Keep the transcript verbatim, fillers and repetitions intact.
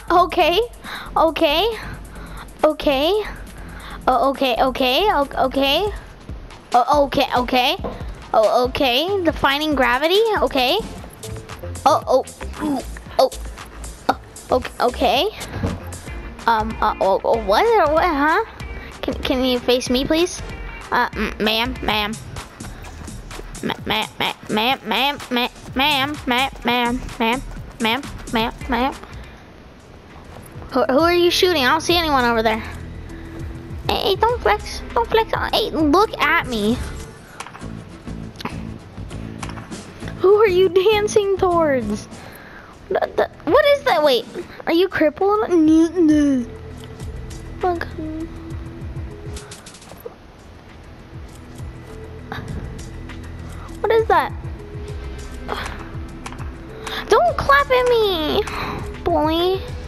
Okay, okay, okay, oh, okay, okay, o- okay, oh, okay, okay, oh, okay, defining gravity, okay, oh, oh, oh, oh, okay, okay, um, uh, oh, oh, what, what, huh? Can, can you face me, please? Uh, ma'am, ma'am, ma'am, ma'am, ma'am, ma'am, ma'am, ma'am, ma'am, ma'am, ma'am, ma'am, ma'am, ma'am. Who, who are you shooting? I don't see anyone over there. Hey, don't flex. Don't flex. Hey, look at me. Who are you dancing towards? The, the, what is that? Wait, are you crippled? Look. What is that? Don't clap at me, boy.